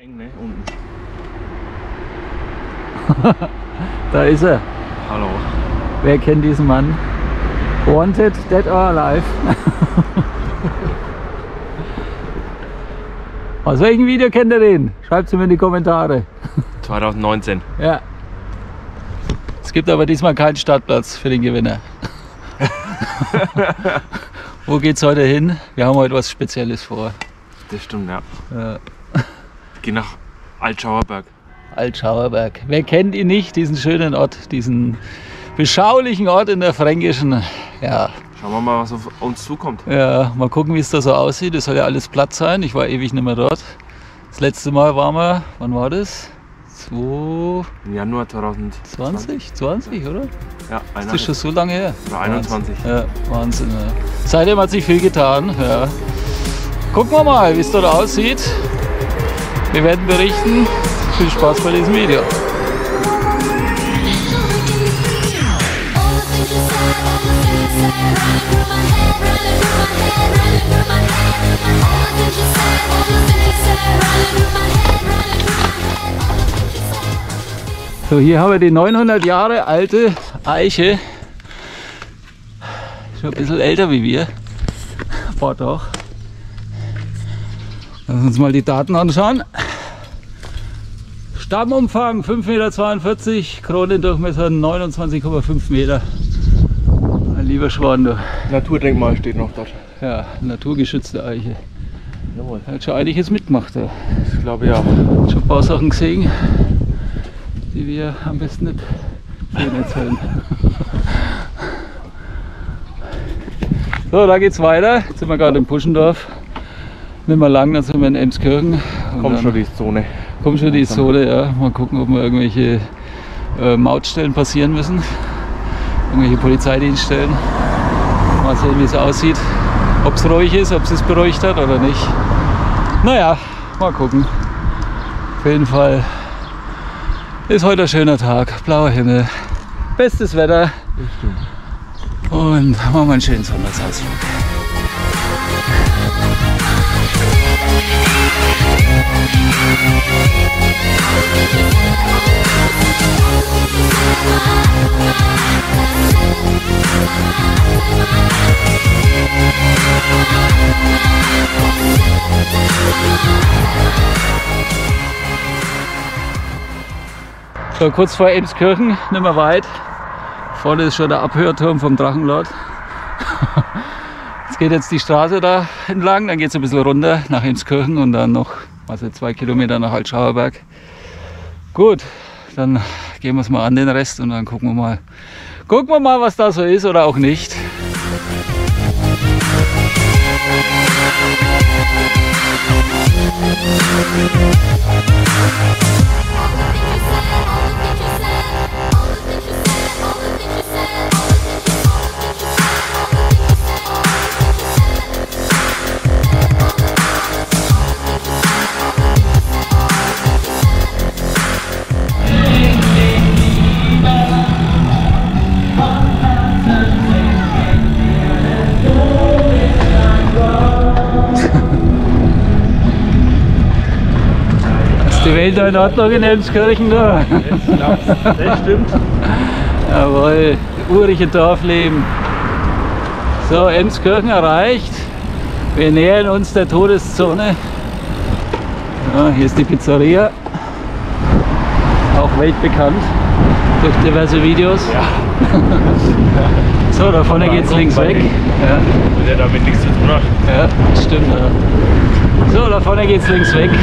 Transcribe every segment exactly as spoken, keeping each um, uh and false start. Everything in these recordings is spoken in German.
Eng, ne? Unten. Da ist er. Hallo. Wer kennt diesen Mann? Wanted, dead or alive. Aus welchem Video kennt ihr den? Schreibt es mir in die Kommentare. zwanzig neunzehn. Ja. Es gibt aber diesmal keinen Startplatz für den Gewinner. Wo geht's heute hin? Wir haben heute was Spezielles vor. Das stimmt, ja. Ja. Ich gehe nach Altschauerberg. Altschauerberg. Wer kennt ihn nicht, diesen schönen Ort, diesen beschaulichen Ort in der Fränkischen? Ja. Schauen wir mal, was auf uns zukommt. Ja, mal gucken, wie es da so aussieht. Es soll ja alles platt sein. Ich war ewig nicht mehr dort. Das letzte Mal waren wir, wann war das? Im Januar zwanzig zwanzig? zwanzig, oder? Ja, Das ist schon so lange her. Oder einundzwanzig. Ja, Wahnsinn. Ja. Seitdem hat sich viel getan. Ja. Gucken wir mal, wie es dort aussieht. Wir werden berichten. Viel Spaß bei diesem Video. So, hier haben wir die neunhundert Jahre alte Eiche. Schon ein bisschen älter wie wir. Boah, doch. Lass uns mal die Daten anschauen. Stammumfang fünf Komma zweiundvierzig Meter, Kronendurchmesser neunundzwanzig Komma fünf Meter. Mein lieber Schwan, du. Naturdenkmal steht noch dort. Ja, naturgeschützte Eiche. Jawohl. Er hat schon einiges mitgemacht. Ja. Das glaube ich auch. Hat schon ein paar Sachen gesehen, die wir am besten nicht vielen erzählen. So, da geht's weiter. Jetzt sind wir gerade in Puschendorf. Nicht mehr lang, dann sind wir in Emskirchen. Kommt schon die Zone. Kommt schon die Zone, ja. Mal gucken, ob wir irgendwelche äh, Mautstellen passieren müssen. Irgendwelche Polizeidienststellen. Mal sehen, wie es aussieht. Ob es ruhig ist, ob es es beruhigt hat oder nicht. Naja, mal gucken. Auf jeden Fall ist heute ein schöner Tag. Blauer Himmel. Bestes Wetter. Und machen wir einen schönen Sonntagsausflug. So, kurz vor Emskirchen, nicht mehr weit. Vorne ist schon der Abhörturm vom Drachenlord. Jetzt geht jetzt die Straße da entlang, dann geht es ein bisschen runter nach Emskirchen und dann noch also zwei Kilometer nach Altschauerberg. Gut, dann gehen wir es mal an den Rest und dann gucken wir mal, gucken wir mal, was da so ist oder auch nicht. Die Welt in Ordnung in Emskirchen da. Das stimmt. Jawohl, urige Dorfleben. So, Emskirchen erreicht. Wir nähern uns der Todeszone. Ja, hier ist die Pizzeria. Auch weltbekannt durch diverse Videos. Ja. So, da vorne geht es links weg. Ja. Weil der damit nichts zu tun hat. Ja, das stimmt. Ja. So, da vorne geht es links weg.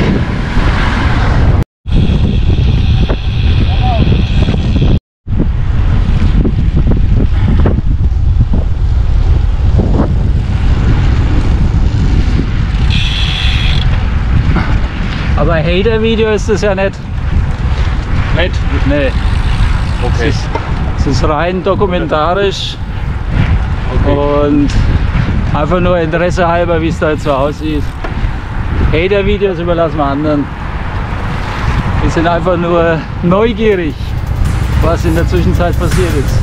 Aber Hater-Video ist das ja nicht. Nicht? Nee. Okay. Es ist, es ist rein dokumentarisch Okay. und einfach nur Interesse halber, wie es da jetzt so aussieht. Hater-Videos überlassen wir anderen. Wir sind einfach nur neugierig, was in der Zwischenzeit passiert ist.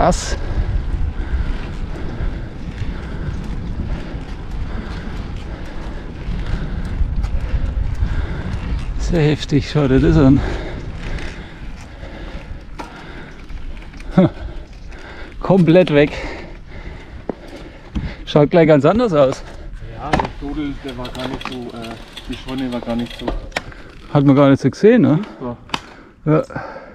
Krass. Sehr heftig, schau dir das an. Hm. Komplett weg. Schaut gleich ganz anders aus. Ja, der Dudel, der war gar nicht so, äh, die Schonne war gar nicht so. Hat man gar nicht so gesehen, ne? Ja. Ja.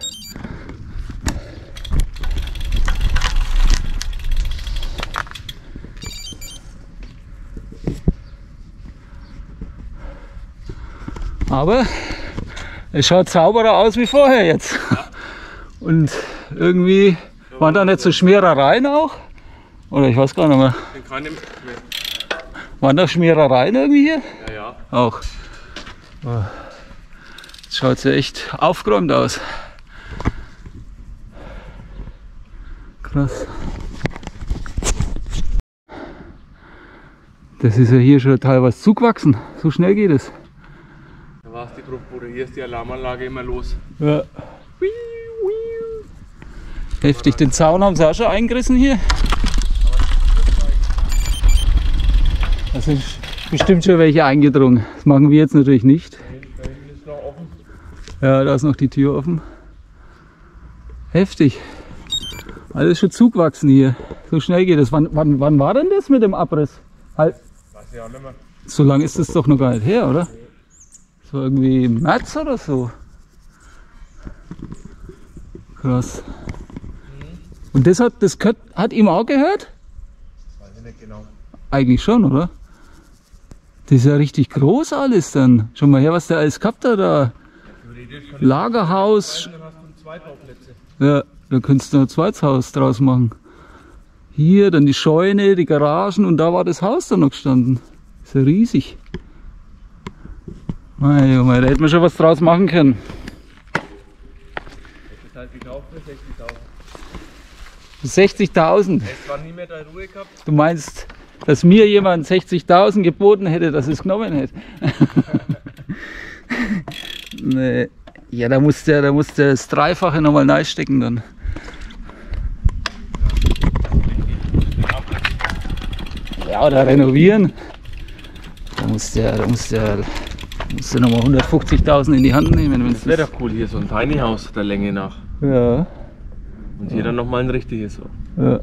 Aber es schaut sauberer aus wie vorher jetzt. Ja. Und irgendwie waren da nicht so Schmierereien auch? Oder ich weiß gar nicht mehr. Den kann ich mehr. Waren da Schmierereien irgendwie hier? Ja, ja. Auch. Jetzt schaut es ja echt aufgeräumt aus. Krass. Das ist ja hier schon teilweise zugewachsen. So schnell geht es. Da war es die Bruchbude. Hier ist die Alarmanlage immer los. Ja. Heftig. Den Zaun haben sie auch schon eingerissen hier. Da sind bestimmt schon welche eingedrungen. Das machen wir jetzt natürlich nicht. Da hinten ist noch offen. Ja, da ist noch die Tür offen. Heftig. Alles schon zugewachsen hier. So schnell geht es. Wann, wann, wann war denn das mit dem Abriss? Halt. Weiß ich auch nicht mehr. So lange ist das doch noch gar nicht her, oder? So irgendwie im März oder so. Krass. Und das hat, das gehört, hat ihm auch gehört? Weiß ich nicht genau. Eigentlich schon, oder? Das ist ja richtig groß alles dann. Schau mal her, was der alles gehabt hat da. Lagerhaus. Dann hast du zwei Bauplätze. Ja, da könntest du ein zweites Haus draus machen. Hier, dann die Scheune, die Garagen und da war das Haus dann noch gestanden. Ist ja riesig. Mein Junge, da hätten wir schon was draus machen können. Das heißt, gekauft für sechzigtausend. sechzigtausend. Es war nie mehr da Ruhe gehabt. Du meinst, dass mir jemand sechzigtausend geboten hätte, dass es genommen hätte? Nee. Ja, da musst du da musst du das Dreifache nochmal neu stecken dann. Ja, oder renovieren. Da musst du ja, da musst du ja, musst du nochmal hundertfünfzigtausend in die Hand nehmen. Wenn's Das wäre doch cool, hier so ein Tiny House der Länge nach. Ja. Und hier dann nochmal ein richtiges. So. Ja.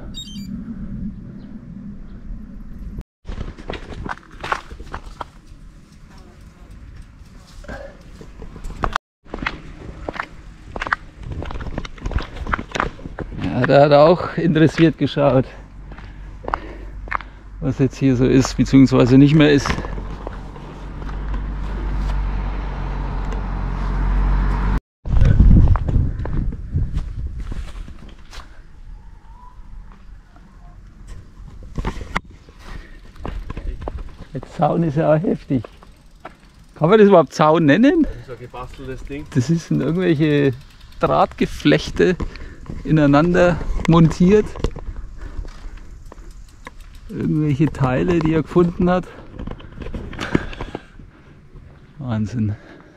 Ja, da hat er auch interessiert geschaut, was jetzt hier so ist, beziehungsweise nicht mehr ist. Der Zaun ist ja auch heftig. Kann man das überhaupt Zaun nennen? Das ist ein gebasteltes Ding. Das sind irgendwelche Drahtgeflechte ineinander montiert. Irgendwelche Teile, die er gefunden hat. Wahnsinn.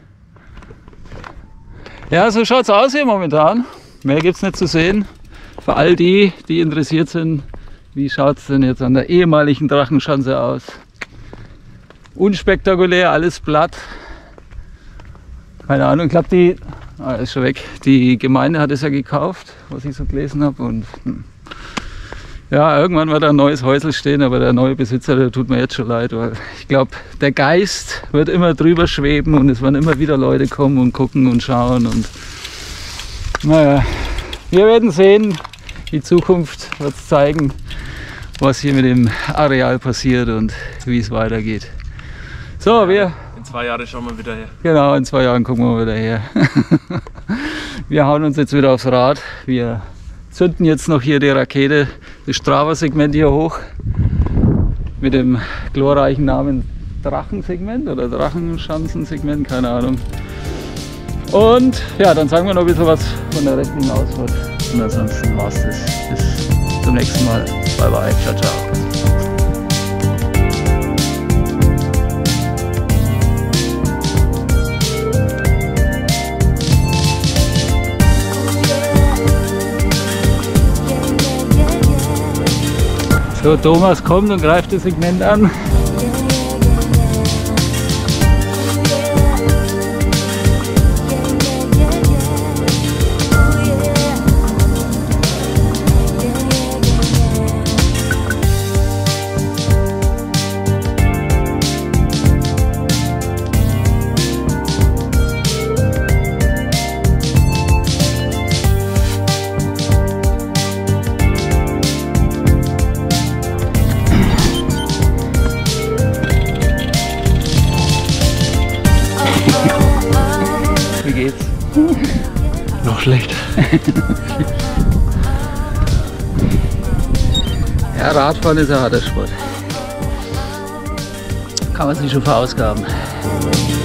Ja, so schaut es aus hier momentan. Mehr gibt es nicht zu sehen. Für all die, die interessiert sind, wie schaut es denn jetzt an der ehemaligen Drachenschanze aus? Unspektakulär, alles platt. Keine Ahnung, ich glaube, die ah, ist schon weg. Die Gemeinde hat es ja gekauft, was ich so gelesen habe. Und hm. ja, irgendwann wird da ein neues Häusl stehen, aber der neue Besitzer, der tut mir jetzt schon leid, weil ich glaube, der Geist wird immer drüber schweben und es werden immer wieder Leute kommen und gucken und schauen. Und naja, wir werden sehen. Die Zukunft wird zeigen, was hier mit dem Areal passiert und wie es weitergeht. So, wir. In zwei Jahren schauen wir wieder her. Genau, in zwei Jahren gucken wir wieder her. Wir hauen uns jetzt wieder aufs Rad. Wir zünden jetzt noch hier die Rakete, das Strava-Segment hier hoch. Mit dem glorreichen Namen Drachensegment oder Drachenschanzensegment, keine Ahnung. Und ja, dann sagen wir noch ein bisschen was von der restlichen Ausfahrt. Und ansonsten war's das. Bis zum nächsten Mal. Bye bye. Ciao, ciao. So, Thomas kommt und greift das Segment an. Wie geht's? Noch schlecht. Ja, Radfahren ist ein harter Sport. Kann man sich schon verausgaben.